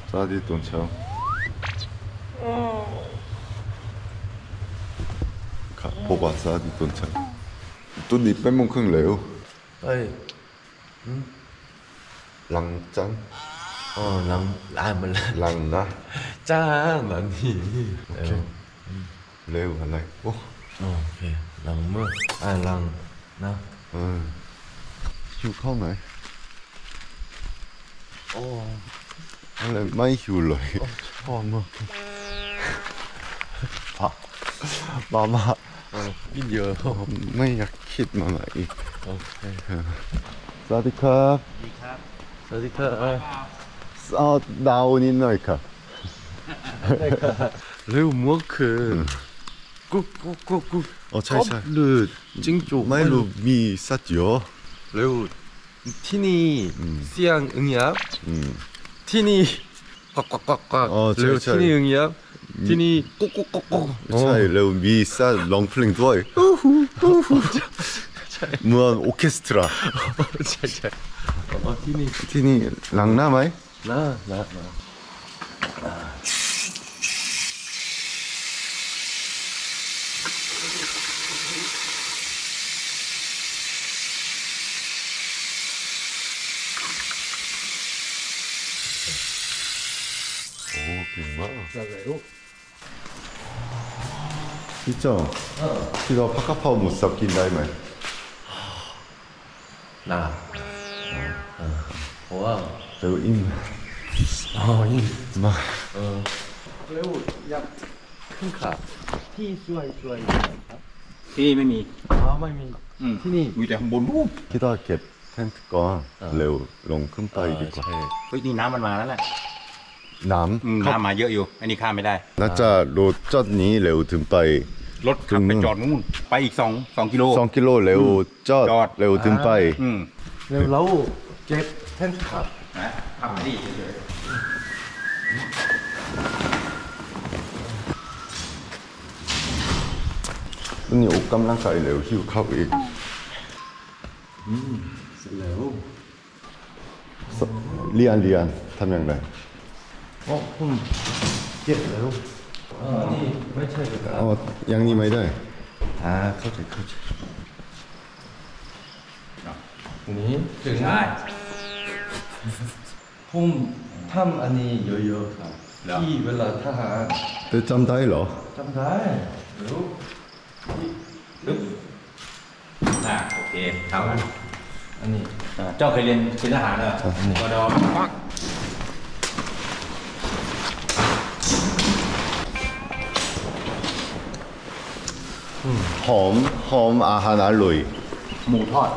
ซาดิตอนเช้าครับพบว่าซาดิตอนเช้าตัวนี้8 โมงครึ่งแล้วเฮ้ยหลังจังหลังมันหลังนะจ้าหลังนี่โอเคเร็วอะไรโอ้โอเคหลังเมื่อหลังนะหิวข้าวไหมอะไรไม่หิวเลยพอมากมากินเยอะไม่อยากคิดมาอีกโอเคสวัสดีครับสวัสดีครับดาวนิดหน่อยครับเร็วมากคือกุ๊กใช่หรือจิ้งจกไม่รู้มีสัตว์เยอะเร็วที่นี่เสียงอึ้งยับที่นี่กักเร็วที่นี่อึ้งยับที่นี่กุ๊กใช่เร็วมีสัตว์ร้องเพลงด้วยเหมือนออเคสตราใช่ที่นี่หลังหน้าไหมน่าโอ้เก่งมากพี่เจ้าที่เราพักกะเพราหมูสับกินได้ไหมน่าเพราะว่าเร็วอิ่มอิ่มมาเร็วอยากขึ้นขาที่ช่วยครับที่นี่ไม่มีไม่มีที่นี่มีแต่ข้างบนรูปคิดว่าเก็บเทนต์ก่อนเร็วลงขึ้นไปดีกว่าเฮ้ยนี่น้ำมันมาแล้วแหละน้ำมาเยอะอยู่อันนี้ข้ามไม่ได้น่าจะรถจอดนี้เร็วถึงไปรถขับไปจอดนู่นไปอีก2 กิโล 2 กิโลเร็วจอดเร็วถึงไปเร็วแล้วเก็บเทนต์ขับขับดีเฉยวันนี้ออกกำลังกายเร็วหิวข้าวอีกเสร็จแล้วเรียนทำอย่างไรผมเก็บแล้วนี่ไม่ใช่หรออย่างนี้ไม่ได้เข้าใจนี่ถึงได้ผมทำอันนี้เยอะๆครับที่เวลาทหารแต่จำได้เหรอจำได้รู้ลึกโอเคเท่ากันอันนี้เจ้าเคยเรียนทหารเหรอก็ดอมหอมอาหารอร่อยหมูทอด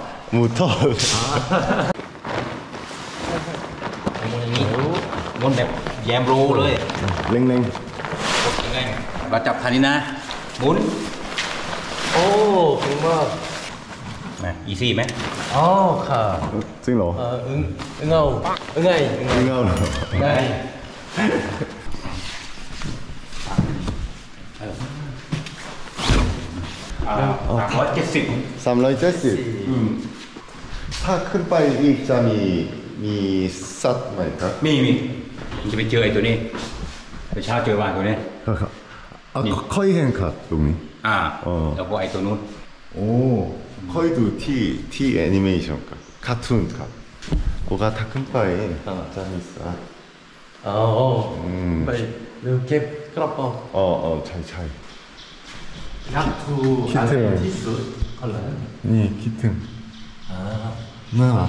วนแบบแยมโรเลยเร่งเราจับทันนี้นะหมุนโอ้เก่งมากอีซี่ไหมค่ะจริงเหรอเงาเหรอไง370 ถ้าขึ้นไปอีกจะมีสัตว์ไหมครับมีจะไปเจอไอ้ตัวนี้ไปเช้าเจอวานตัวนี้ครับค่อยเห็นครับตรงนี้แล้วก็ไอ้ตัวนู้นค่อยดูที่แอนิเมชันครับคาร์ตูนครับเพราะว่าถ้าขึ้นไปจะมีสัตว์ไปเร็วเก็บกระเป๋าใช่อยากดูอะไรที่สุดอะไรนี่คิดถึงน่ารัก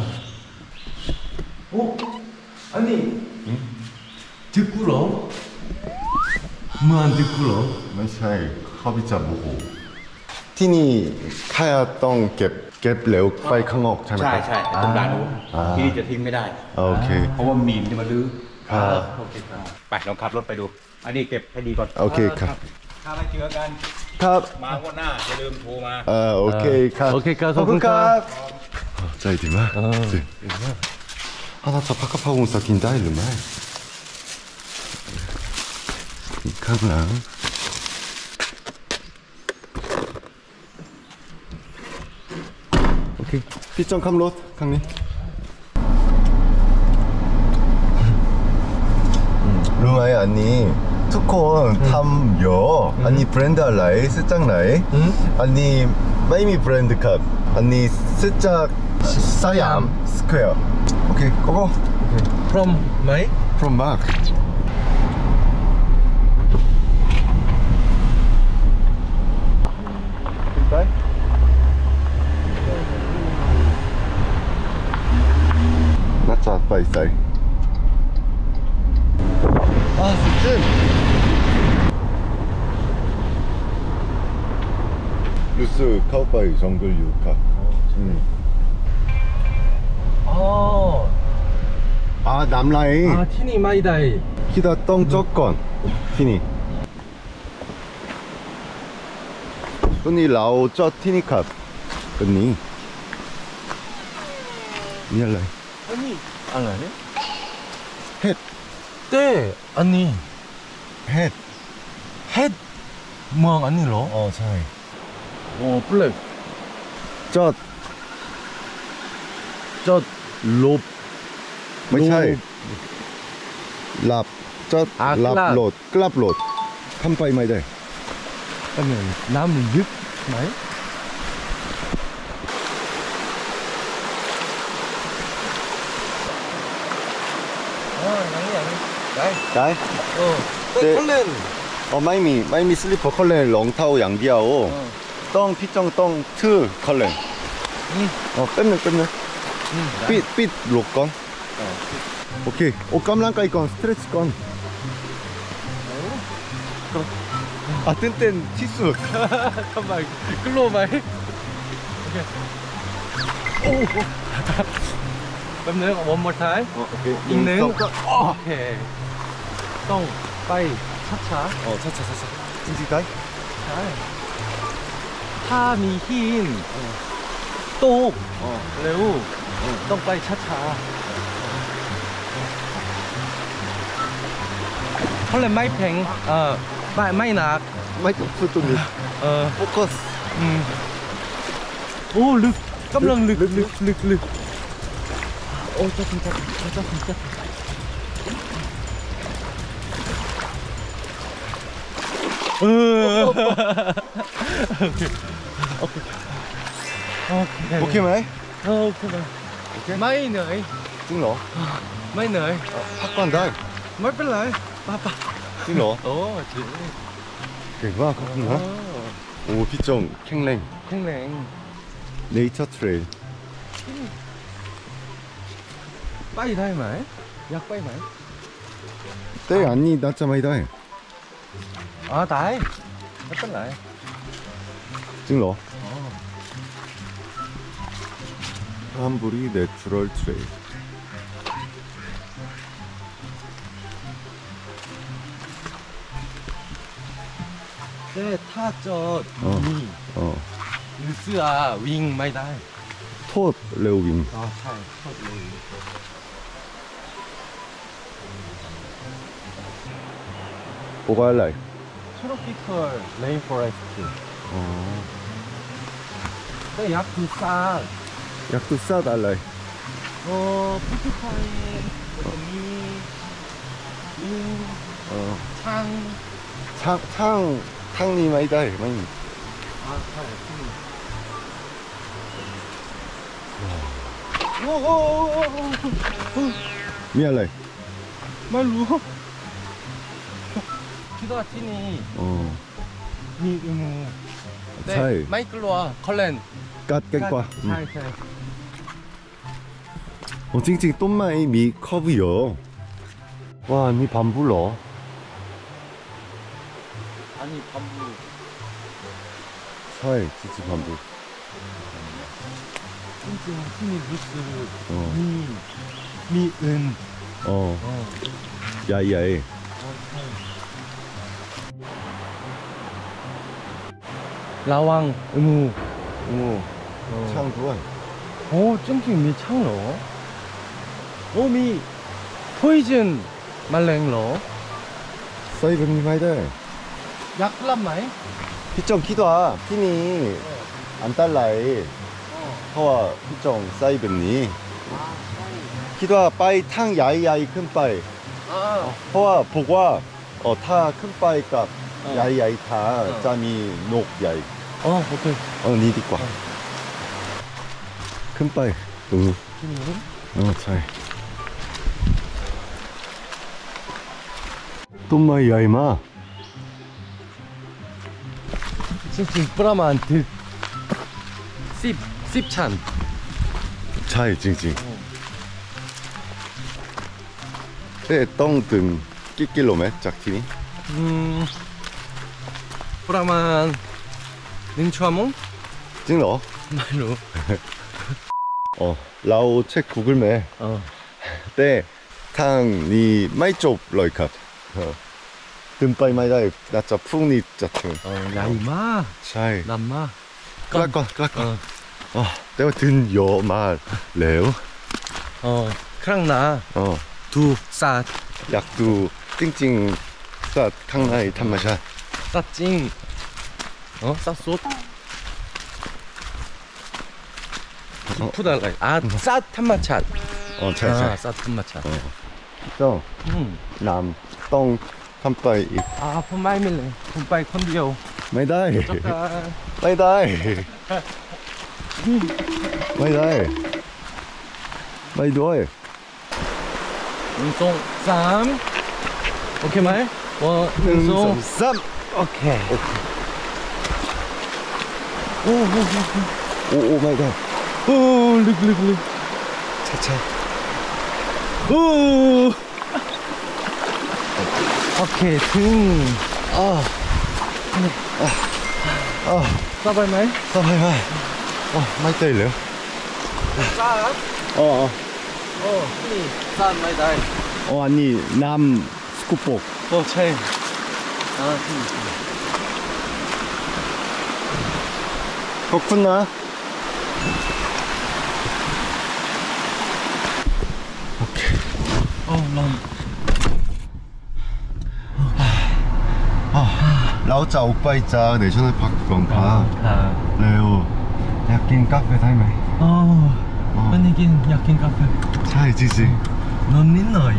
อันนี้ดึกเหรอเมื่อดึกเหรอไม่ใช่เขาพิจารณาที่นี่ข้าต้องเก็บเร็วไปข้างนอกใช่ไหมครับใช่ตรงด้านนู้นที่นี่จะทิ้งไม่ได้โอเคเพราะว่ามีมันจะมาลื้อโอเคไปลองขับรถไปดูอันนี้เก็บให้ดีก่อนโอเคครับถ้าไม่เจอกันครับมาวันหน้าอย่าลืมโทรมาโอเคครับขอบคุณครับใจดีมากเราจะพักกะเพราหมูสับกินได้หรือไม่ข้างหลังโอเคพี่จ้องขับรถข้างนี้ลุงไอ้อันนี้ทุกคนทำเยอะอันนี้แบรนด์อะไรซื้อจากไหนอันนี้ไม่มีแบรนด์ครับอันนี้ซื้อจากสยามสแควร์โอเคโกโก้ from ไหม from backน่าจะไปใส่สุดรู้สึกเข้าไปจงกรอยู่ครับน้ำไหลที่นี่ไม่ได้คิดว่าต้องจอดก่อนที่นี่ตอนนี้เราจอดที่นี่ครับตอนนี้นี่อะไรอันนี้อะไรเนี่ยเห็ดเต้อันนี้เห็ดเฮ็ดเมืองอันนี้เหรออ๋อใช่โอ้เปลือกจอดจอดลบไม่ใช่หลับจอดหลับโหลดกลับโหลดทำไปไม่ได้อันนี้น้ำลึกไหมอย่างนี้ได้ได้เต้เขาเล่นไม่มีสลิปเปอร์เขาเล่นรองเท้าอย่างเดียวต้องพี่จงต้องถือเขาเล่นแป๊บนึงปิดลูกก่อนโอเคออกกำลังกายก่อนสเตรชก่อนตื่นเต้นที่สุดทำไมกลัวไหมโอเคโอ้แป๊บนึงone more time โอเคอีกหนึ่งโอเคต้องไปช้าช้าจริงๆได้ๆใช่ถ้ามีหินตกเร็วต้องไปช้าๆเขาเลยไม่แข็งไม่หนักไม่ต้องพูดตรงนี้โฟกัสโอ้ลึกกำลังลึกโอ้จะถึงโอเคไหมโอเคไม่เหนื่อยจริงเหรอไม่เหนื่อยพักก่อนได้ไม่เป็นไรป้าจริงเหรอโอ้จริงเก่งมากขอบคุณนะโอ้พี่จงแข็งแรงแข็งแรง Nature Trail ไปได้ไหมอยากไปไหมแต่อันนี้น่าจะไม่ได้ได้ไม่เป็นไรจริงเหรอ함부리 내추럴 트레일 แต่ถ้าจอดนี่ หรือเสื้อวิ่งไม่ได้ 톳 레오윙 ใช่ชอบเลย 뭐가 할래? 트로피컬 레인포레스트 근데 약도 싸 약도 싸달래 푸드파인 탕니 마이다 많이 미안해 ไม่รู้คิดว่าที่นี่มีงูแต่ใช่ไม่กลัวเขาเล่น 갓갱과 ใช่ใช่ 찡찡 똠마이 미 커브요 와, 니 밤불러 อันนี้คำพูด 사이 찌찌 밤불 จริงๆที่นี่รู้สึก มีอื่น 야이야이 ระวังงู 창두한 โอ้จริงๆมีช่างเหรอโอ้มี poison แมลงเหรอ 사이버니 마이다 ยักษ์รับไหม 피정 기도아 피니 안 달라이 허와 피정 사이버니 기도아 빠이 탕 야이야이 큰 빠이 ใเพราะว่าบอกว่าถ้าขึ้นไปกับใหญ่ๆทาจะมีนกใหญ่โอเคนี่ดีกว่าขึ้นไปตรงนี้ที่นี่ใช่ต้นไม้ใหญ่มากจริงๆประมาณถึง10ชั้นใช่จริงๆต้องถึงกี่กิโลเมตรจากที่นี่ประมาณ1 ชั่วโมงจริงเหรอไม่รู้เราเช็ค Google Map แต่ทางนี้ไม่จบเลยครับถึงไปไม่ได้น่าจะพรุ่งนี้จะถึงใหญ่มากใช่ดำมากกล้าก่อนแต่ว่าถึงเยอะมากแล้วครั้งหน้าดูสัตว์อยากดูจริงๆสัตว์ข้างในธรรมชาติสัตว์จริงสัตว์สดพูดอะไรสัตว์ธรรมชาติใช่ใช่สัตว์ธรรมชาติต้องน้ำต้องทำไปอีกผมไม่มีเลยผมไปคนเดียวไม่ได้จักรไม่ได้ไม่ได้ไม่ด้วย 1 2 3โอเคไหม1 2 3 โอเคโอ้ไม่ได้ลึกช้าโอเคถึงสบายไหมสบายมากไม่เต้นเลยสัตว์ นี่สัตว์ไม่ได้อันนี้น้ำสกูปกใช่ที่ขอบคุณนะโอเคร้อนเราจะออกไปจากเนชั่นแนลพาร์คก่อนครับเร็วอยากกินกาแฟได้ไหมวันนี้อยากกินกาแฟใช่จริงนอนนิดหน่อย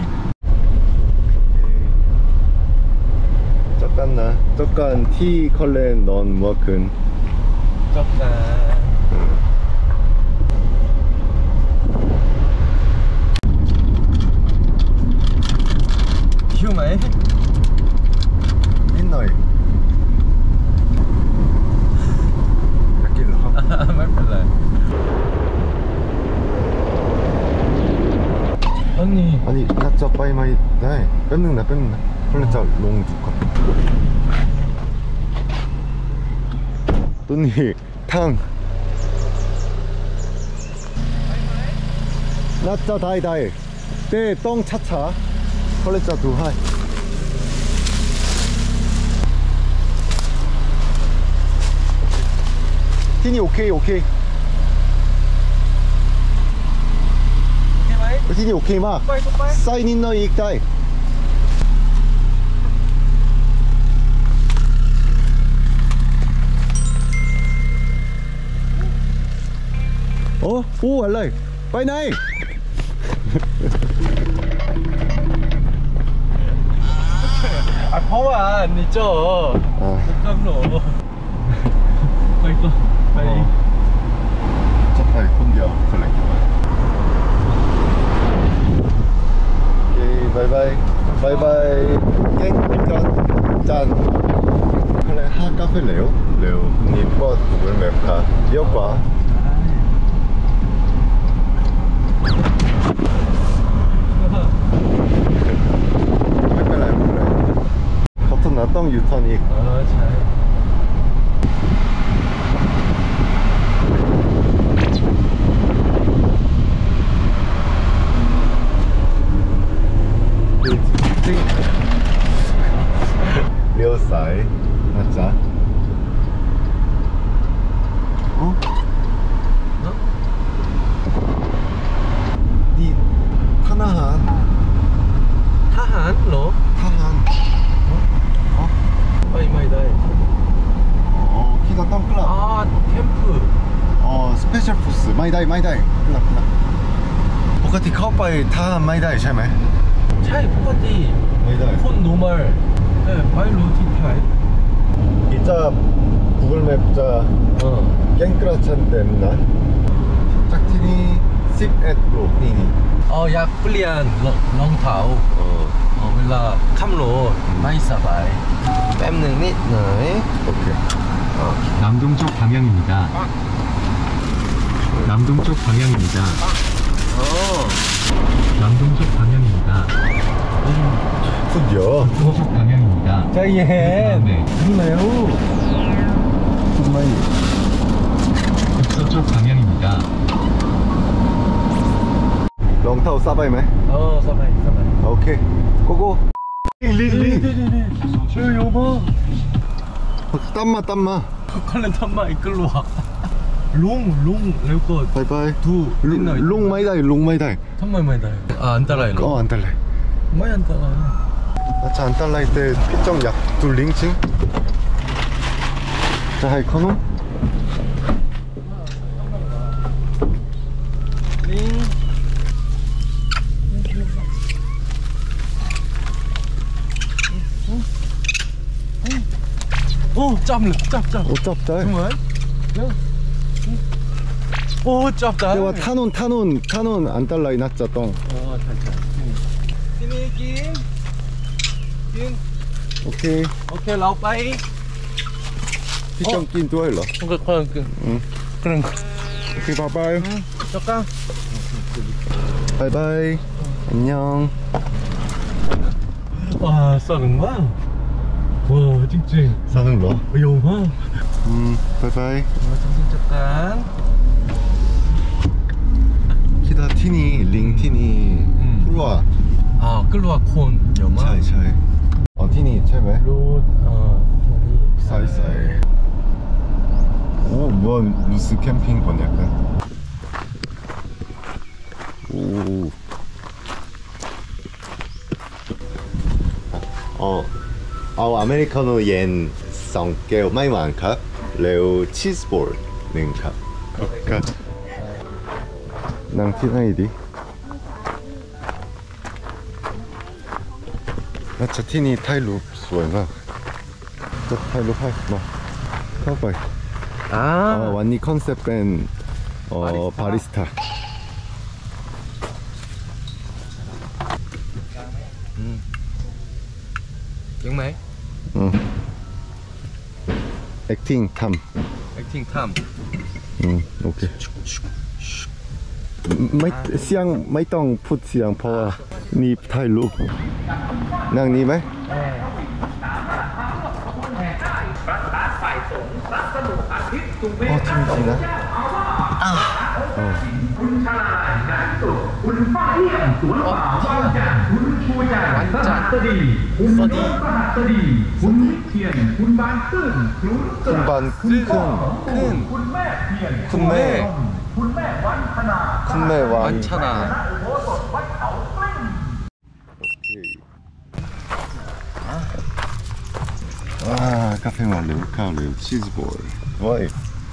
ๆ잠깐 티 컬렌 넌 뭐큰 จบนะหิวไหมนิดหน่อยอยากกินเหรอไม่เป็นไร아니 나짜 빠이 마이 네 뺏는다 콜레짜 롱 줄까 또니 탕 나짜 다이 때똥 차차 콜레짜 두 하이 티니 오케이 ที่นี่โอเคมากไส้นิดหน่อยอีกได้โอ้อะไรไปไหนเพราะว่านี่เจ้าข้างหนูไปจะไปคนเดียวคนไหน바이바이 깽짠 그래 하 카페 레오 니버 구글 맵카 기억봐ไม่เป็นไร커튼 나똥 유턴이 잘 เลี้ยวซ้ายนะจ๊ะนี่ทหารทหารเหรอทหารไปไม่ได้ 키가ต้องกลับ 캠프 스페셜 포스ไม่ได้กลับปกติเข้าไปทหารไม่ได้ใช่ไหมใช่ปกติไม่ได้ 폰 노멀 바일로 티타이 이자 구글맵 자 깽크라찬 댐나 짝티니 씹앳 로티니 อยากเปลี่ยนรองเท้าเวลาขับรถไม่สบายแป๊บหนึ่งนิดหน่อย 오케이 남동쪽 방향입니다. 남동쪽 방향입니다. 남동쪽 방향입니다. 굿요 남동쪽 방향입니다. ใจเย็น 네. เร็ว 굿마이 북서쪽 방향입니다. 롱타오 싸바이메 สบายสบาย 오케이 고고 링링 โยม 땀마 เขาเล่นทำไมกลัวลุงแล้วก็ 바이바이 ดูนิดหน่อย 롱 마이다이 롱 마이다이 ทำไมไม่ได้อันตรายเหรอ 안 달래 ไม่อันตราย 아차 안 달라이 때 피정 약 둘링칭 자 하이 커노 โอ้จับเลยจับ 오 짭짤 เหมือนโอ้จับได้ 대와 타논 안 달라이 낫자 똥 ที่นี่กิน 오케이 โอเคเราไป 피정 낀 두어일러 ก็เครื่องเครื่อง 오케이 바이바이 จับกัน 바이바이 안녕 와 싸는 거야? 와 찡찡 사는러 영화 바이바이 찡찡 잠깐 키다 티니 링티니 플로아 아 끌로와 콘 영화 차이 티니 체메 롯 토니 사이사이 오 뭐야 루스 캠핑 건 약간 오เอาอเมริกาโน่เย็น2 แก้วไม่หวานครับแล้วชีสบอล1ครับครับนั่งที่ไหนดีน่าจะที่นี่ถ่ายรูปสวยมากจะถ่ายรูปให้มาเข้าไปวันนี้คอนเซ็ปต์เป็นบาริสต้ายังไหม acting ท acting ทำโอเคไม่เสียงไม่ต้องพูดเสียงเพราะว่านี่ถ่ายรูปนั่งนี่ไหมที่นี่นะคุณฉลาดยันสุคุณฟ้าเลี่ยมสวนป่าบ้านจันคุณชูจันสหัสดีคุณยศสหัสดีคุณวิเทียนคุณบานตื้นคุณบานขึ้นคุณแม่เทียนคุณแม่วันธนาคุณแม่วัน 많잖아 อุโบสถวัดเขากลิ้ง 카페 말래요 카레요 치즈볼 와이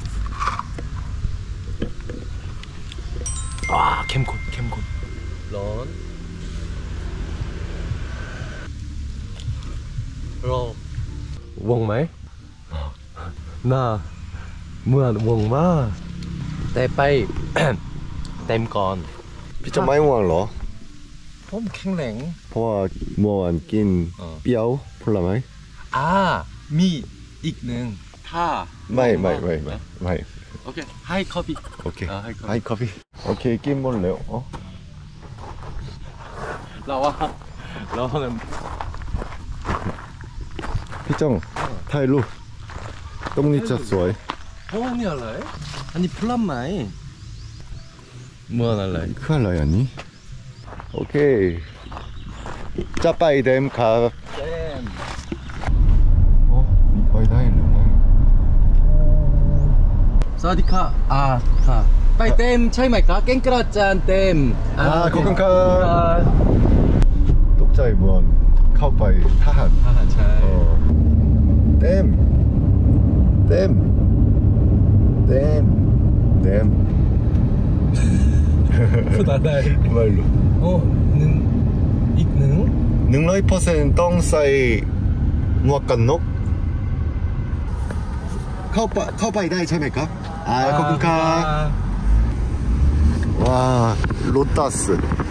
와 캠콘 런รอวงไหมน่าเหมือนวงมากแต่ไป เต็มก่อน 피자 많이 먹을러 ผมแข็งแรงเพราะว่าเมื่อวานกินเปรี้ยวผลไม้มีอีกหนึ่งถ้าไม่โอเคให้คอฟฟี่โอเคให้ 커피โอเคกินหมดแล้วอ๋อเราเงินพี่จ้องถ่ายรูปตรงนี้จะสวยอันนี้อะไรอันนี้ผลไม้เมื่ออะไรคืออะไรอันนี้โอเคจะไปเดมครับเต็มไปได้หรือไม่สวัสดีค่ะค่ะไปเต็มใช่ไหมคะเก่งกระจานเต็มขอบคุณครับตกใจเหมือนเข้าไปทหารใช่เต็มพูดอะไรไม่รู้หนึ่งอีกหนึ่ง 100% ต้องใส่หมวกกันน็อกเข้าไปได้ใช่ไหมครับขอบคุณครับว้าโลตัส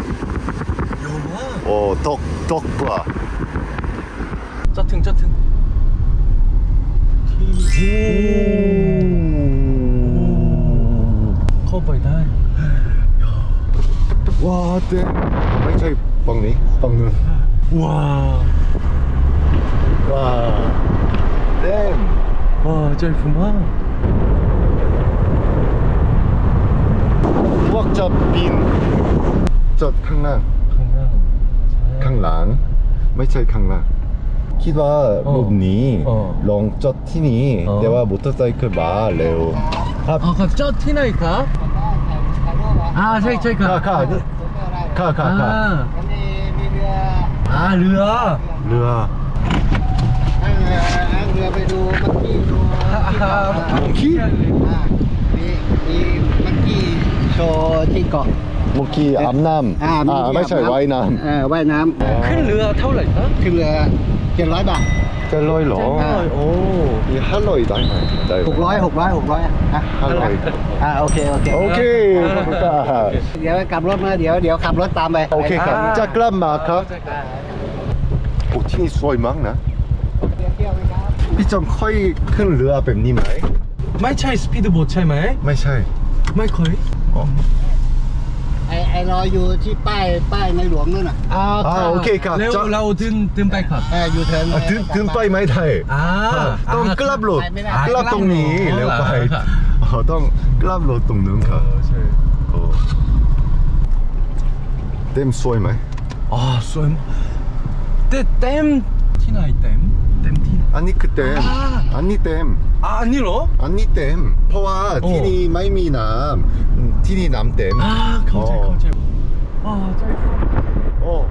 โอ้ตกปลาจะถึงเข้าไปได้ว้าเต็มไม่ใช่ฝั่งนี้ฝั่งนู้นว้าว้าเต็มว้าใจฟูมากพวกจะบินจอดข้างหน้าข้างหน้าข้างหลังไม่ใช่ข้างหน้าคิดว่ารูปนี้ลองจอดที่นี่แต่ว่ามอเตอร์ไซค์มาเร็วครับครับจอดที่ไหนครับใช่ครับค่ะเรือเรือเรือไปดูมักกี้ดูมงคี้มีมักกี้โชว์ที่เกาะมงคี้อาบน้ำไม่ใช่ว่ายน้ำว่ายน้ำขึ้นเรือเท่าไหร่ครับขึ้นเรือ700 บาทจะลอยเหรอโอ้มี500ได้ไหมได้ไหม 600อ่ะ 500 โอเคโอเคขอบคุณครับเดี๋ยวกลับรถมาเดี๋ยวขับรถตามไปโอเคครับจะกลับมาครับโอ้ที่นี่สวยมากนะพี่จอมค่อยขึ้นเรือแบบนี้ไหมไม่ใช่สปีดโบ๊ทใช่ไหมไม่ใช่ไม่เคยไอ้รออยู่ที่ป้ายในหลวงนู่นน่ะโอเคครับเร็วเราถึงไปครับอยู่เทิร์นถึงไปไม่ได้ต้องกลับรถกลับตรงนี้เร็วไปต้องกลับรถตรงนู้นครับเต็มสวยไหมสวยแต่เต็มที่ไหนเต็มที่ไหนอันนี้คือเต็มอันนี้เต็มอันนี้เหรออันนี้เต็มเพราะว่าที่นี่ไม่มีน้ำที่นี่น้ำเต็มเข้าใจใจโอ้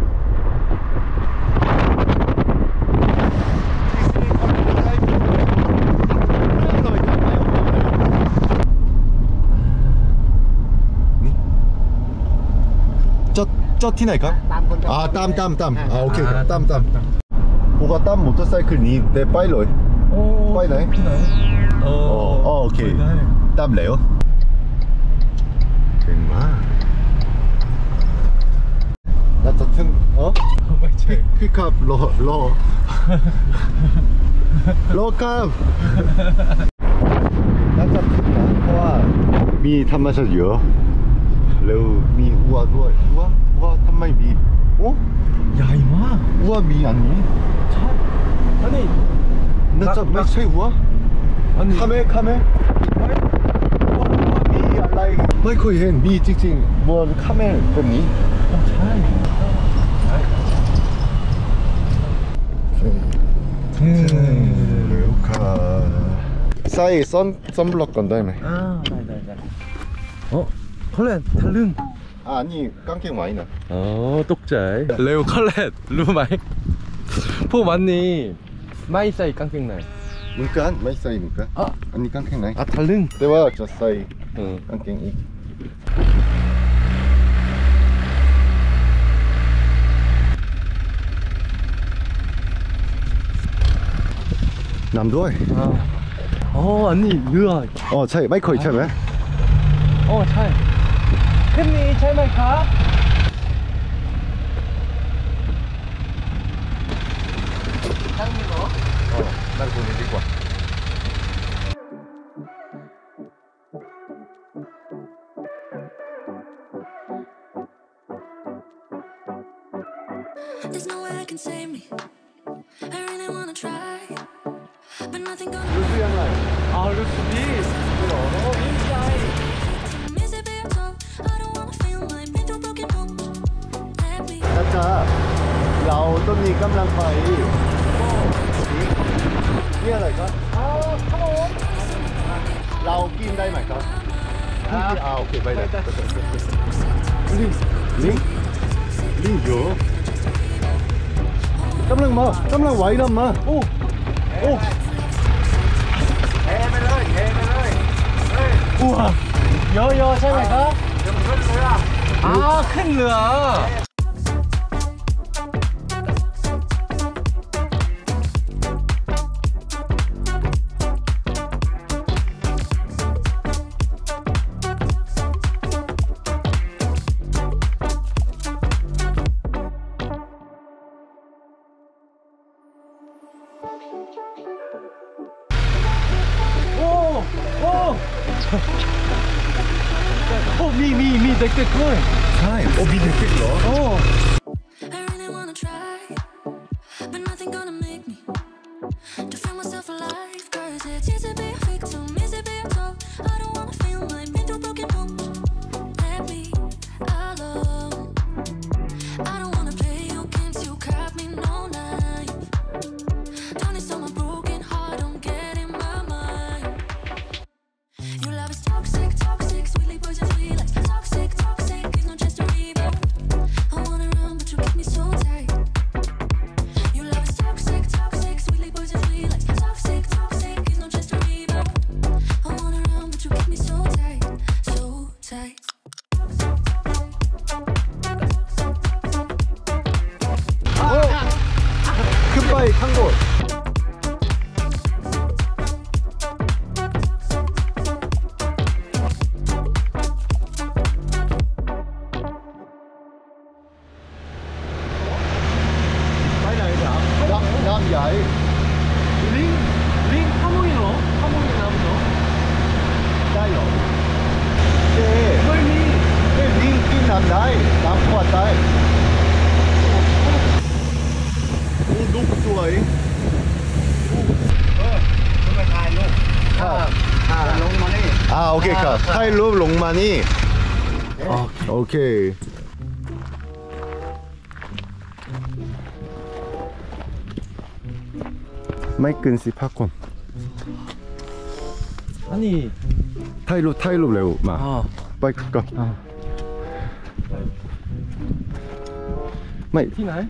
นี่จอดที่ไหนครับตามโอเคครับตามผมก็ตามมอเตอร์ไซค์นี้แต่ไปเลยไปไหนโอเคตามแล้วเก่งมากแล้วจะถึงไม่ใช่พี่ครับรอครับแล้วจะถึงนะเพราะว่ามีธรรมชาติเยอะแล้วมีวัวด้วยวัวทำไมมีโอ้ใหญ่มากวัวมีอันนี้ใช่อันนี้น่าจะไม่ใช่วัวคาเมมีอะไรไม่เคยเห็นมีจริงๆบนคาเมแบบนี้ใช่เร็วค่ะใส่ซ้ำบล็อกก่อนได้ไหมได้컬렛ทะลึ่งนี่กางเกงไหมนะตกใจเร็ว컬렛รู้ไหมพวกวันนี้ไม่ใส่กางเกงในเหมือนกันไม่ใส่เหมือนกันอันนี้กางเกงไหนทะลึ่งแต่ว่าจะใส่กางเกงอีกน้ำด้วยอันนี้เรือใช่ไม่เคยใช่ไหมใช่ขึ้นนี้ใช่ไหมครับนั่งตรงนี้ดีกว่า There's no way I can save me. I really wanna try, but nothing gonna. 루스 양말. 루스비. Miss it, be a toe. I don't wanna feel like been through broken homes. Let me. เราต้นนี้กำลังไปนี่อะไรครับเรากินได้ไหมครับโอเคไปเลยลิงเยอะกำลังไหวน้ำมาโอ้เทไปเลย 우와 여여ใช่ไหมครับขึ้นเรือมีเด็กๆด้วยใช่โอ้มีเด็กๆเหรอ I really wanna try, but nothing gonna make me to feel myself alive. 'Cause it's easy to be a victim, easy to be a top. I don't wanna feel like been through broken homes. Let me alone. I don't wanna play your games, you cut me no knife. Don't install my broken heart, don't get in my mind. Your love is toxic, toxic, sweetly poison, sweet like toxic, toxic. It's not just a rebound. I wanna run, but you keep me so tight. Your love is toxic, toxic, sweetly poison, sweet like toxic, toxic. It's not just a rebound. I wanna run, but you keep me so tight, so tight. 굿바이 한곳. Nam Dạy. 링 하모이노 남노. Đây rồi. Cái riêng cái Nam Đại, Nam Khoa Đại. Ô, đúng rồi. 오케이 가. 타일로 롱마니. 오케이. 마이큰 씨 팝콘. 아니 타일로 레오 마. 빨리 가. 마이. 티나이?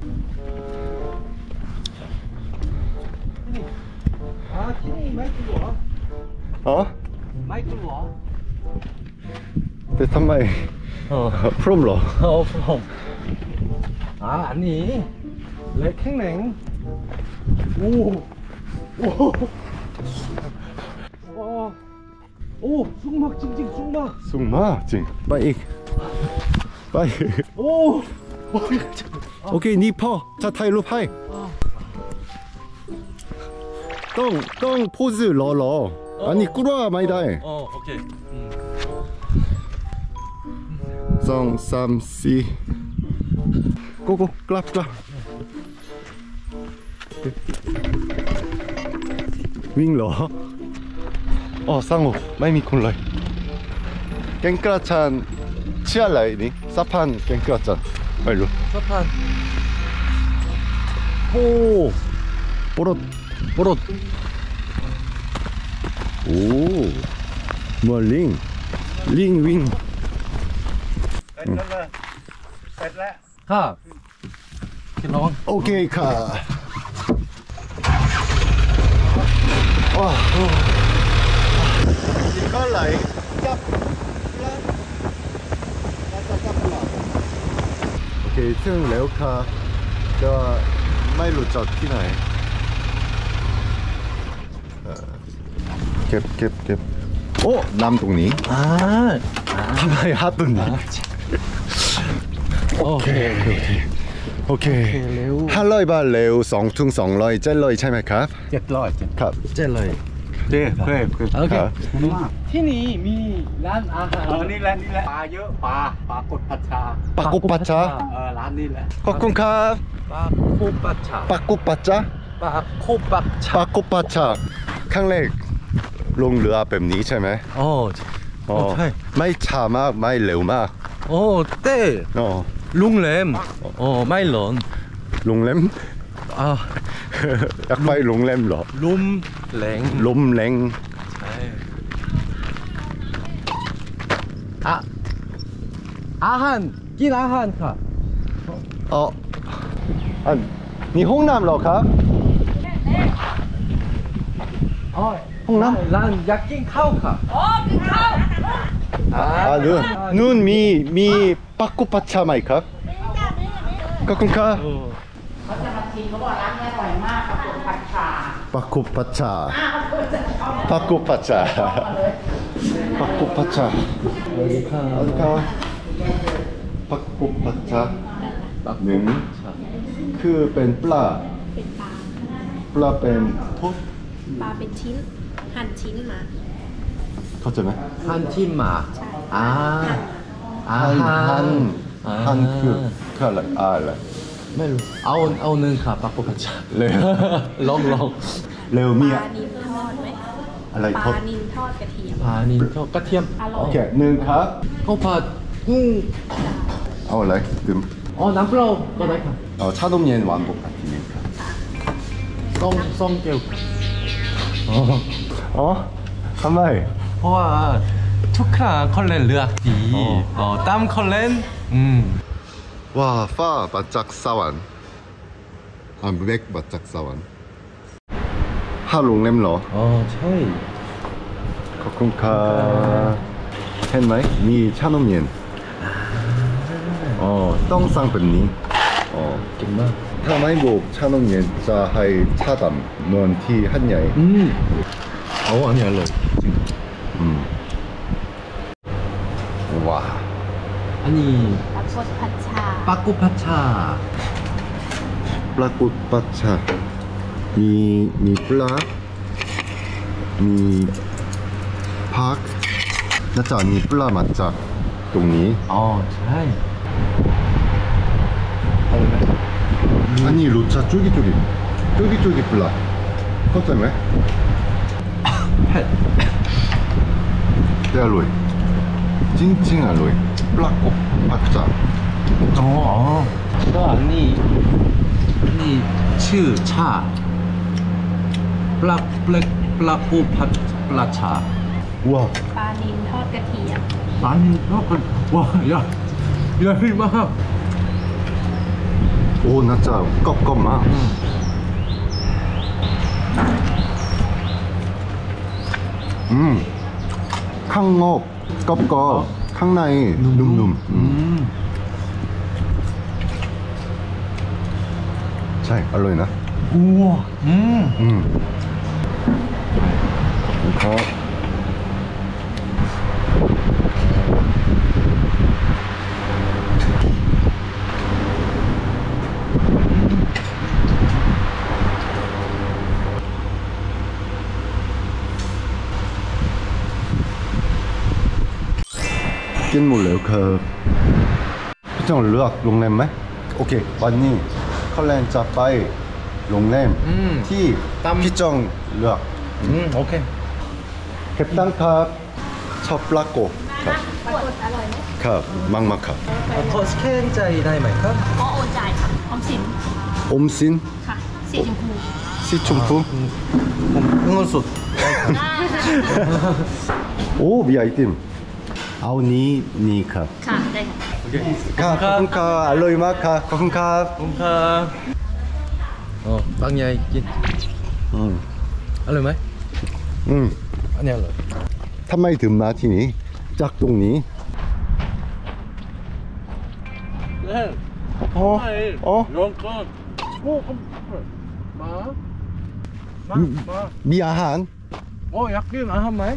티니 마이크로 와. 어? 마이크로 와. 대탄 마이. 프롬러. 그럼. 아니. 렉행랭. 오, 쑥막 찡찡 쑥막. 쑥마 찡. 빨리. 오. 오케이 니퍼. 자 타일로 파이. 똥 포즈 러러. 아니 꾸라 많이 다해. 오케이. 성 삼시. 고고 클랍. 윙러. 쌍호 마이미 콜라이. 깽크라찬 치알라이니 사판 깽크라찬 말로. 사판. 오 보롯. 오 뭐야 링 윙. 가. 기농. 오케이 카. 콜라이. 오케이 튼 레오카 저 마일로 저 티나에. 캡. 오 남동니. 하나의 하동니. 오케이. 레오. 500 บาทเร็ว2ถุง200 700ใช่ไหมครับ 700 ครับเด้เพื่อโอเคครับที่นี่มีร้านอาหารนี่แหละปลาเยอะปลากดผัดชาปักกุปัชชาร้านนี้แหละขอบคุณครับปลาโคปัชชาปักกุปัชชาปลาโคปัชชาปักกุปัชชาครั้งแรกลงเรือแบบนี้ใช่ไหม ใช่ไม่ช้ามากไม่เร็วมาก 때 อ๋อ 롱램 마일런 โรงแรม อยากไปโรงแรมเหรอ 롬랭 ลมแรง 아한 낀 아한 카 อันนี่ห้องน้ำเหรอครับ ห้องน้ำ 란 약낀 카우카 นู่นมีปักกุปัชชาไหมครับขอบคุณครับเขาจะมาชิมเขาบอกร้านนี้อร่อยมากกับผัดชาปักกุปัชชาปักกุปัชชาปักกุปัชชาปักกุปัชชาหนึ่งคือเป็นปลาเป็นปลาปลาเป็นทุบปลาเป็นชิ้น หั่นชิ้นมาเข้าใจไหม 한 팀마. 아. ฮันคืออะไรอะไรไม่รู้เอาหนึ่งค่ะปักกุปัชชาเร็วลองเร็วมีปลานิลทอดไหมอะไรปทอดลานิลทอดกระเทียมปลานิลทอดกระเทียมอร่โออยเคหนึ่งครับข้าวผัดกุ้งเอาอะไรดื่มน้ำเปล่าก็ได้ค่ะ 차돔 옌 왕복 같으니까. ซ่องเกล 가만히. เพราะว่าทุกครั้งคอลเลนเลือกดีตามคอลเลน 와, 파 맛짝 사완. 아, 맥 맛짝 사완. 하롱렘러. ใช่ 거쿤카. 했나이? 니 차돔 옌. 똥쌍笨니. เก่งมาก 타마이복 차놈 옌자 하이 차담 넌티 한야이. อันนี้อร่อย 와. อันนี้ปักกดผัดชาปักกุปัชชา 플라꽃 바차. 미 플라. 미 팍. 나짜 니 플라 맞자. 동니. ใช่ 아니 로차 쫄깃쫄깃. 쫄깃쫄깃 플라. 컸잖아. เผ็ด 알로이. 찡찡 알로이. 플라꽃 바차. ก็อันนี้ชื่อชาปลากุปัชปลาชา 우와. ปลานิลทอดกระเทียมร้านนี้ชอบกันว้าใหญ่มาก 오 나짜 껍껍마. 캉옥 껍껍 캉나이 눔눔. 잘 알로이나. อ้ว 거. Kiên một liệu khờ. Trong lược lồng nem mấy. Ok,วันนี้เขาแลนจะไปโรงแรมที่พี่จองเลือกโอเคเก็บตังครับชอบปลาโกครับปลากดอร่อยไหมครับมากๆครับขอสแกนใจได้ไหมครับอ๋อโอนจ่ายค่ะออมสินอมสินค่ะสีชมพูสีชมพูเงินสดโอ้มีไอติมเอานี่ครับค่ะได้ค่ะครับขอบคุณครับอร่อยมากครับขอบคุณครับขอบคุณครับบางใหญ่กินอร่อยไหมอันนี้อร่อยทำไมถึงมาที่นี่จากตรงนี้อ๋อลองก่อนโอ้มามีอาหารอยากกินอาหารไหม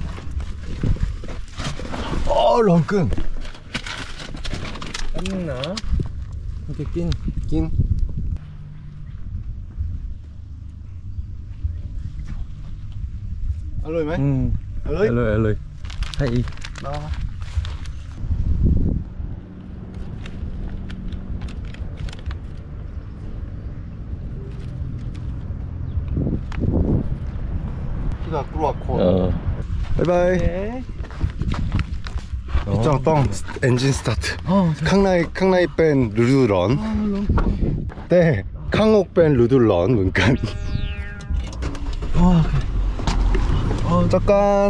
ลองกินอันนี้นะโอเคกินอร่อยไหมออร่อยร่อยให้อีกพี่กลัวคนบ๊ายบายจังต้อง엔진สตาร์ทข้างในเป็นฤดูร้อนแต่ข้างนอกเป็นฤดูร้อนเหมือนกันจักร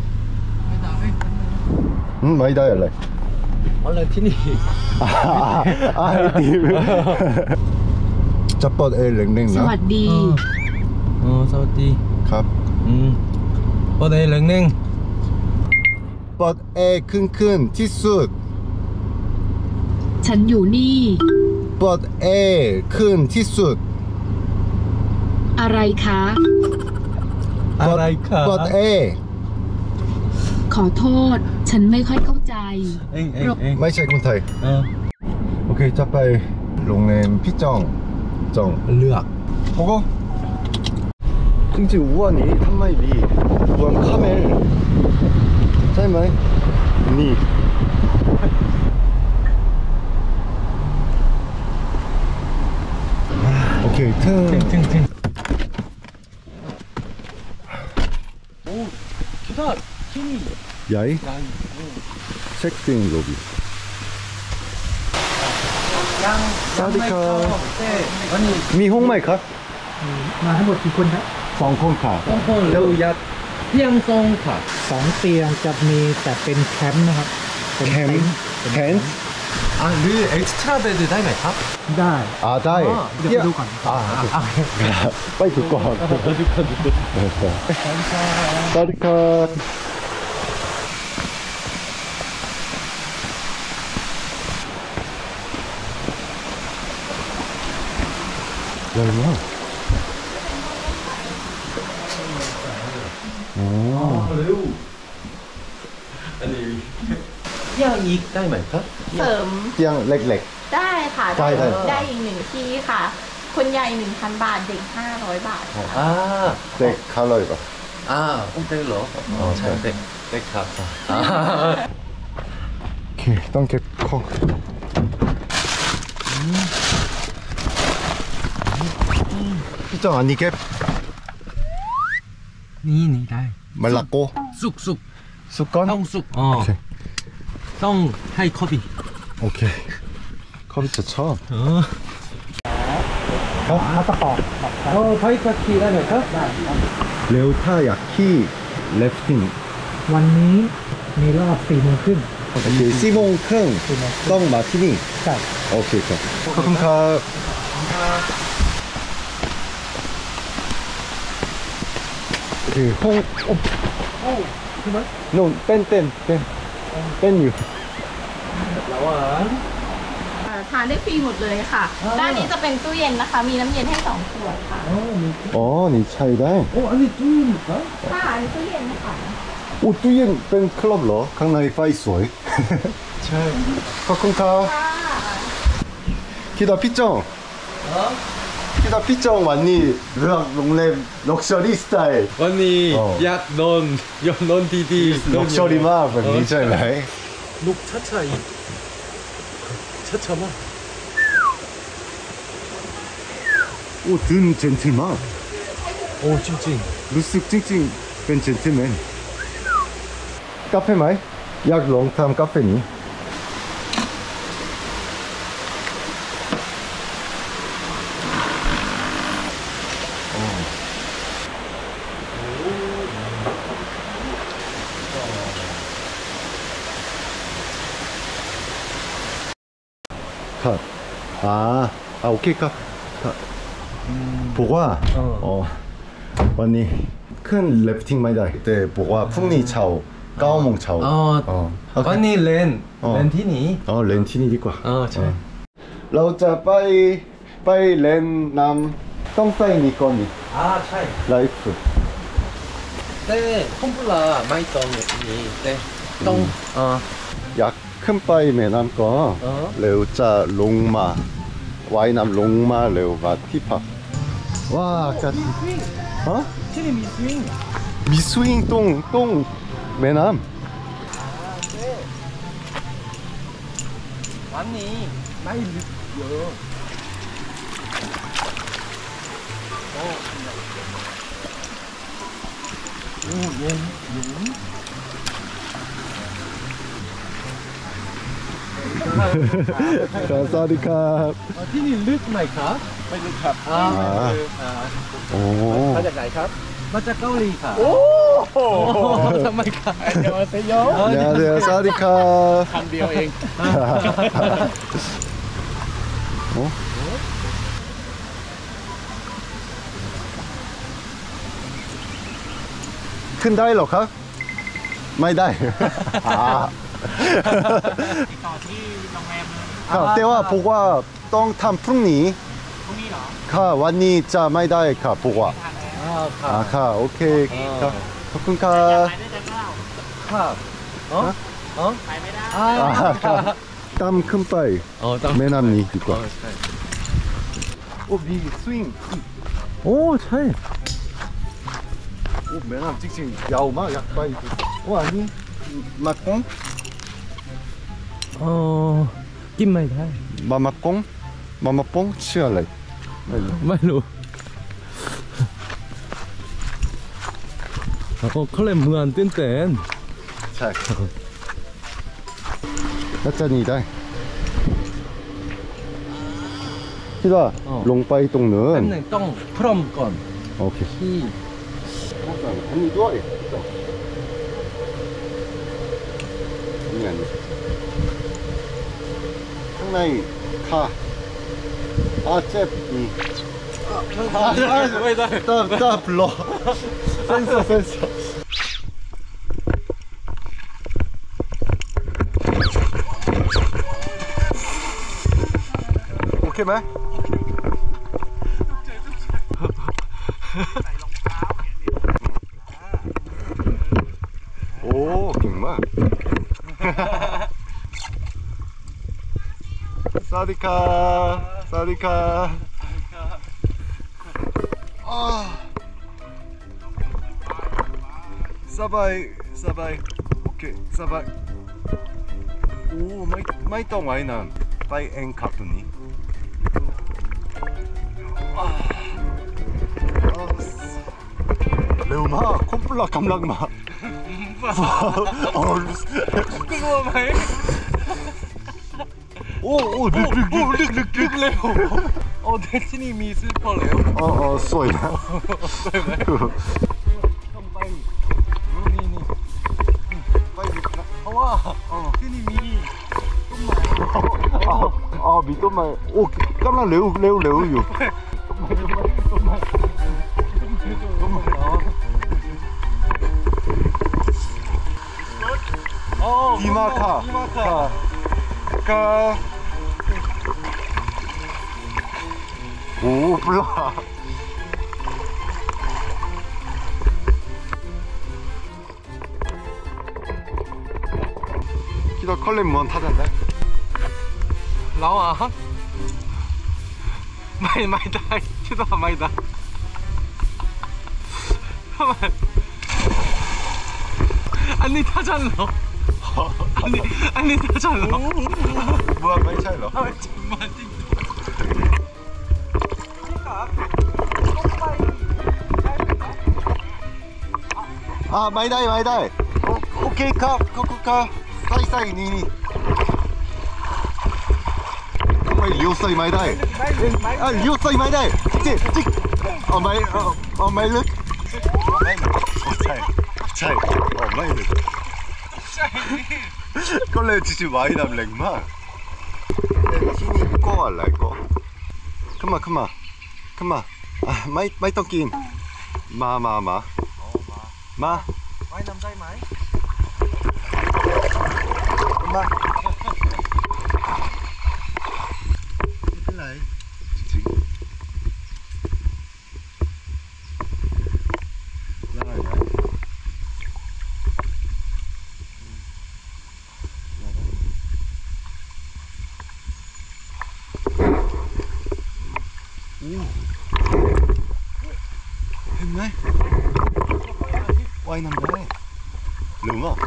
ไม่ได้อะไรอะไรที่นี่ไอติมจะเปิดแรงๆสนะวัสดีสวัสดีครับเปิดเรื่องนึงเปิดแอร์ขึ้นที่สุดฉันอยู่นี่เปิดแอร์ขึ้นที่สุดอะไรคะอะไรคะเปิดแอร์ขอโทษ ฉันไม่ค่อยเข้าใจเองไม่ใช่คนไทยโอเคจะไปโรงแรมพี่จองเลือก 보고 จริงๆอ้วนนี้ทำไมดีอ้วนคาเมลใช่ไหมนี่โอเคเทิง 기다 티니 야이 체크인 로비 사디카มีห้องไหมครับมาทั้งหมดกี่คนครับสองคนค่ะ 펑펑 레우야 피앙송파 2 เตียงจะมีแต่เป็นแคมป์นะครับเป็นแคมป์เป็นแคมป์ 아르 엑스트라 베드 다이마이카 ได้อ่าได้เดี๋ยวไปดูก่อนไปดูก่อนสวัสดีครับใหญ่มากอ๋อ 피앙이 다이마이카 เสริมเตียงเล็กได้ค่ะได้ได้ได้อีกหนึ่งที่ค่ะ คนใหญ่ 1,000 บาท เด็ก 500 บาทค่ะ 아 ๆเด็กคาร์ลอยป่ะ 아, 홈텔러. 잘 돼. 네, 가. โอเคต้องเก็บของพี่จังอันนี้เก็บนี่ได้มะละกอ 쑥. สุกก้อน 형 쑥. โอเค 형 하이 커비. โอเคเขาจะชอบมาสปอร์ต 바이카키 다이마이카? เร็วถ้าอยากขี่เลฟติ้งวันนี้มีรอบ4 โมงครึ่งโอเค4 โมงครึ่งต้องมาที่นี่ใช่โอเคครับขอบคุณครับโอเคห้องโน่นเต้นอยู่ทานได้ฟรีหมดเลยค่ะ ด้านนี้จะเป็นตู้เย็นนะคะ มีน้ำเย็นให้ 2 ขวดค่ะอ๋อนี่ใช่ได้ 아니, 뚜입니까? ค่ะอันนี้ตู้เย็นค่ะโอ้ตู้เย็นเป็นคลับเหรอข้างในไฟสวยใช่ขอบคุณครับ기다 피정 기다 피정 왔니 르악 롱렘 럭셔리 스타일 언니, 약 넌 디디. 럭셔리 막แบบนี้ใช่ไหม 녹 차차이. 차차마. โอ้든 젠틀만 오, 찡찡. รู้สึกจริงๆเป็น 젠틀맨 กาแฟไหมอยากลองทำกาแฟนี้ครับโอเคครับบอกว่าวันนี้ขึ้นเลฟติ้งไม่ได้แต่บอกว่าพรุ่งนี้เช้า9 โมงเช้า 언니 렌 티니. เล่นที่นี่ดีกว่า 잘. เราจะไปเล่นน้ำต้องใส่นี่ก่อนนี่ 아, 차이. ไลฟ์ 네, 홈플라 마이똥 네. 똥. อยากขึ้นไปแม่น้ำก็เร็วจะลงมาว่ายน้ำลงมาเร็วกว่าที่พักว้ากันฮะ 티니 미스윙. มีสวิงตรงแม่น้ 왔니? 많이 늦어. 오, 예. ำสวัสดีครับ 티니ลึกไหมครับไม่ลึกครับโอ้มาจากไหนครับมาจากเกาหลีค่ะโอ้ทำไมครับเดี๋ยวเซโยเดี๋ยวสวัสดีครับคำเดียวเองโอ้ขึ้นได้เหรอครับไม่ได้ต่อที่โรงแรมเลยครับแต่ว่าบอกว่าต้องทำพรุ่งนี้พรุ่งนี้เหรอค่ะวันนี้จะไม่ได้ค่ะบอกว่าทานแล้วค่ะโอเคครับขอบคุณครับไปได้แต่เปล่าครับไปไม่ได้ครับตามขึ้นไปแม่น้ำนี้ดีกว่าโอ้มีสวิงโอ้ใช่โอ้แม่น้ำจริงๆยาวมากอยากไปโอ้อันนี้มะกงกินไม่ได้มะกงมะปงชื่ออะไรไม่รู้ไม่รู้คอลเลนเมืองตื่นเต้นใช่แล้วจะหนีได้คิดว่าลงไปตรงเนินต้องพร้อมก่อนโอเคที่อันนี้ด้วยนี่อันนี้ข้างในค่ะเจ็บนี่ไม่ได้ 따 불러 센서 오케이 말? 오 정말 사디카 사바이 오케이 사바이 오 마이 똥 와이 난 빠이 엥 카프니 레오마 콤플라 감락마 그거 말 오오ลึกเร็วเด็กที่นี่มีซื้อพอแล้วสวยนะต้องไปนี่ไปดิเพราะว่าที่นี่มีมีต้นไม้โอ้กำลังเร็วอยู่ 디마카 오 몰라 기다 컬렌 무한 타잔다 เราไม่ได้คิดว่าไม่ได้ทำไมอันนี้ท่าจันเหรออันนี้ท่าจันเหรอ 뭐야 많이 차이러 정말 찡 마이다이 오케이 카 사이 니니 리오사이 마이다이 리오사이 마이다이 찍 마이르 차이 마이르 컬레 지지 마이남 랭마 티니 꼬 알라 이거 그마 마이 떡긴 마 ว่ายน้ำได้ไหม 엄마ไม่จริงได้ไหมเห็นไหมว่ายน้ำได้หรือว่า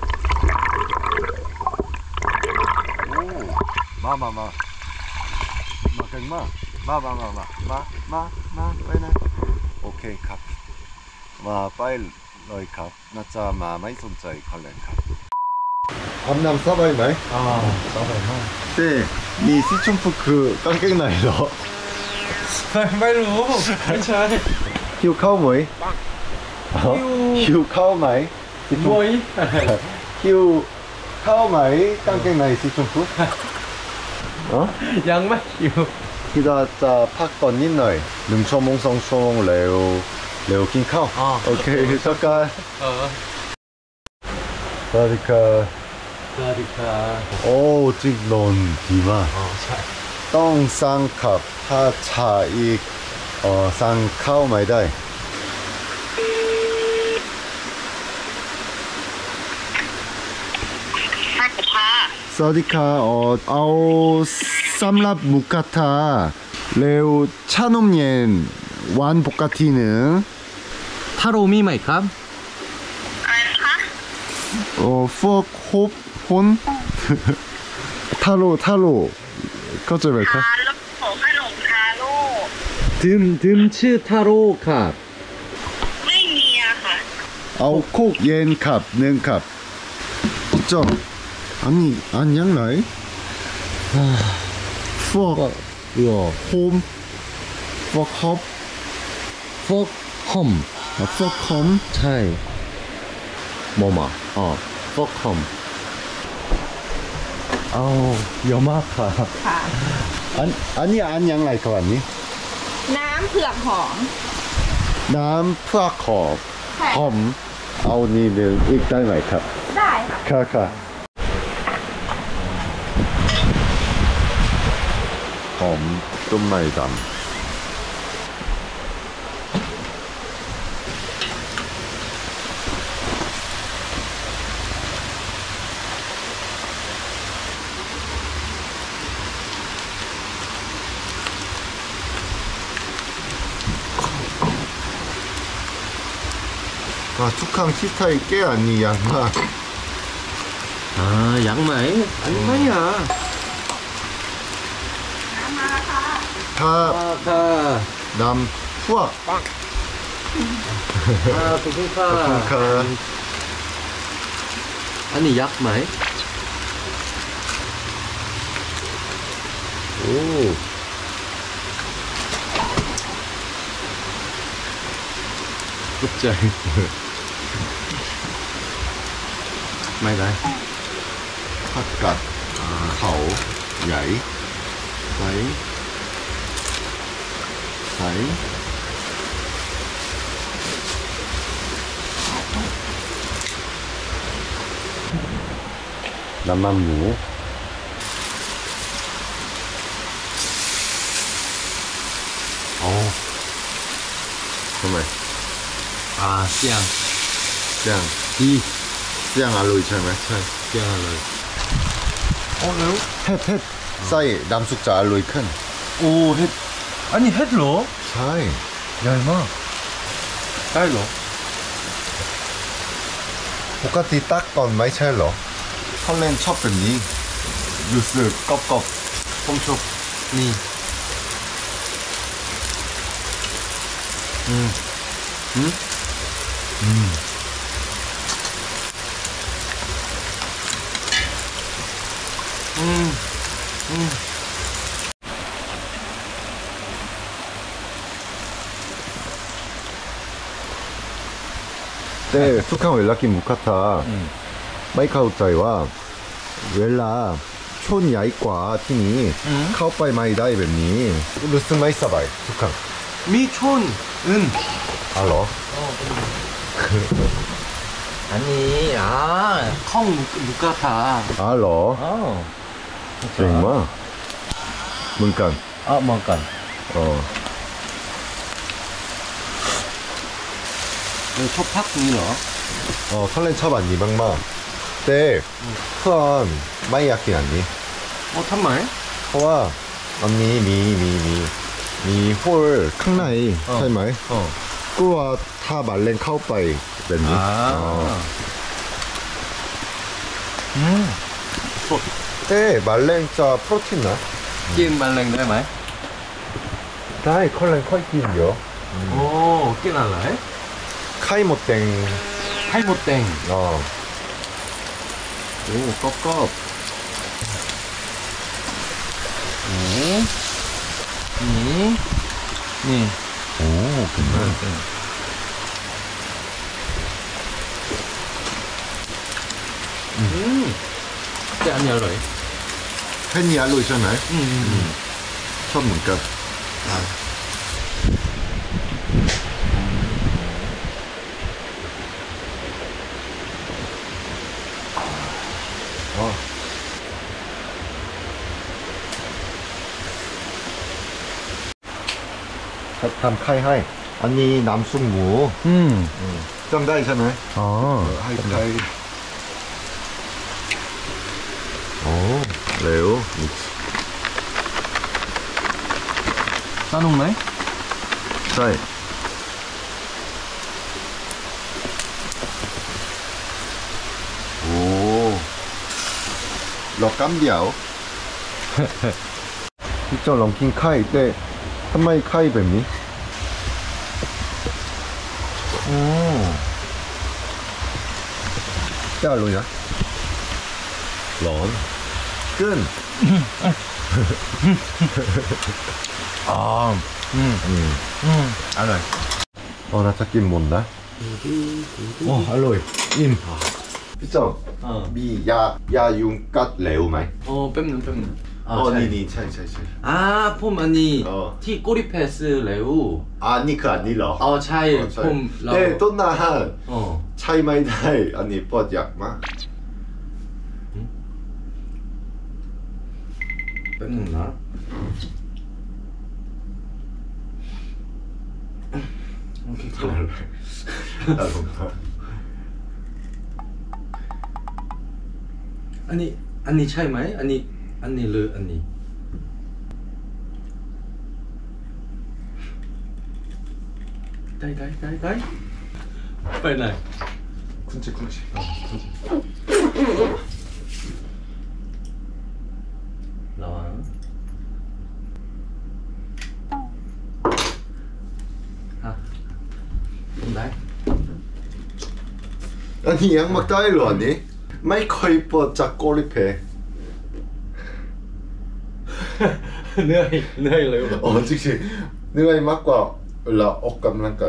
โอ้มาเก่งมากมาไปนะโอเคครับมาไปเลยครับน่าจะมาไม่สนใจเขาเลยครับอาบน้ำสบายไหมสบายมากเต้มีสีชมพูคือกางเกงไหนเหรอไม่รู้ไม่ใช่หิวข้าวไหมหิวข้าวไหมสีชมพู หิวข้าวไหมกางเกงในสีชมพูยังไม่หิว 기다 자 팝콘 니너이 능초몽 성총 레오 킹카오 오케이 잠깐 사리카 오 찍넌 디마 똥상캅 하차익 쌍카오 마이다이 사디카 아오 쌈랍 무카타 레오 차놈옌 완 복가티는 ทาโรมีไหมครับฟอกฮบฮน ทาโร่เข้าใจไหมครับทาโร่ขนมทาโร่ 듬치 타로 컵 ไม่มีอะค่ะเอาโคกเย็นครับ1ครับจ้องอันยังไงฟอก 이거 โฮมฟอกฮอบ 퍽 험 ฟอกคอม 차이 뭐마 퍽 험 아우 여마카 ค่ะอันนี้อันยังไงครับอันนี้น้ำเผือกหอมน้ำเพื่อขอบใช่หอมเอานี่เดี๋ยวอีกได้ไหมครับได้ค่ะค่ะหอมต้มในดำ축항 티타이 꽤 아니 양마 아 양말? 양말이야 다 남푸악 고생카 아니 약말 오 끝잘 많이 나 팥갓 가오 야이 사이 남만무 정말 아 씨양 그냥 이 그냥 알로 있잖아요 씨양 알로이 왜요? 햇 사이 남숙자 알로이 큰 오, 햇. 아니, 햇러? 사이 야, 임마. 딸러. 똑같이 딱건 많이 차일러 설렌 첫 뱀니 뉴스 껍껍 홈촉 니 네, 숙항 웰라키 무카타 마이카우짜이와 웰라 촌 야이과 팀이 카오빠이 마이 다이 뱀니 루스 마이 사바이 숙항 미촌은 알로 아니 콩 누까타 알로 정말 문간 뭔가 초팍 밀어 설렌 첩 아니 방마 때 푸안 마이 야키 아니 정말? เพราะว่ามันมีโฮลข้างในใช่ไหมกลัวถ้าบาเลนเข้าไปแบบนี้เต้บาเลนจะโปรตีนนะกินมันแรงได้ไหมได้ค่อยค่อยกินเยอะโอ้กินอะไรไข่หมดแดงไข่มดแดงอ๋อโอ้กรอบนี่โอ้เก่งมากแต่อันนี้อร่อยแค่นี้อร่อยใช่ไหมชอบเหมือนกันทำไข่ให้อันนี้น้ำซุปหมูจำได้ใช่ไหมให้ไข่โอ้เร็ว 싸놓네? ใช่โอ้รอกัมเดียว พี่เจ้าลองกินไข่แต่ทำไมไข่แบบนี้เจ้าเลยนะร้อนเกินอร่อยน่าจะกินหมดนะอร่อยอิ่มพี่เจ้ามียายุงกัดเหลวไหม 뺨는 นี่ใช่ 폼 아니 티 꼬리패스 레오 นี่คืออันนี้เหรอ 차이 폼 แต่ต้นอาหารใช่ไม่ได้อันนี้ปวดอยากมาก 뺨는나 오케이 아니 차이 마이 아니 르 아니 다이 빨리 나 쿵치 나와 나 อันนี้ยังไม่ได้เหรอนี่ไม่เคยปวดจากโกลิเพเหนื่อยเลยจริงๆเหนื่อยมากกว่าเวลาออกกำลังกาย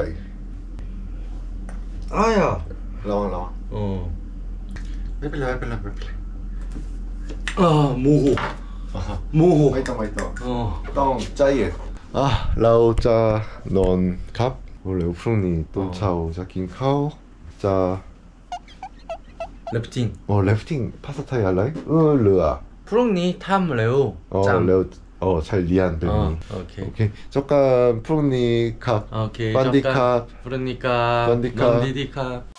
아야 ลองไม่เป็นไร 모호 ไม่ต้องต้องใจเย็นเราจะนอนครับเร็วพรุ่งนี้ตอนเช้าจะกินข้าวจะ 래프팅 래프팅 파스타อะไรเรือ 프롱니 탐 레오 짬 เร็วใช่เรียนแบบนี้ 오케이 잠깐 프로니 컵 오케이 반디 잠깐 컵 부르니까 반디 컵. 넌디디 컵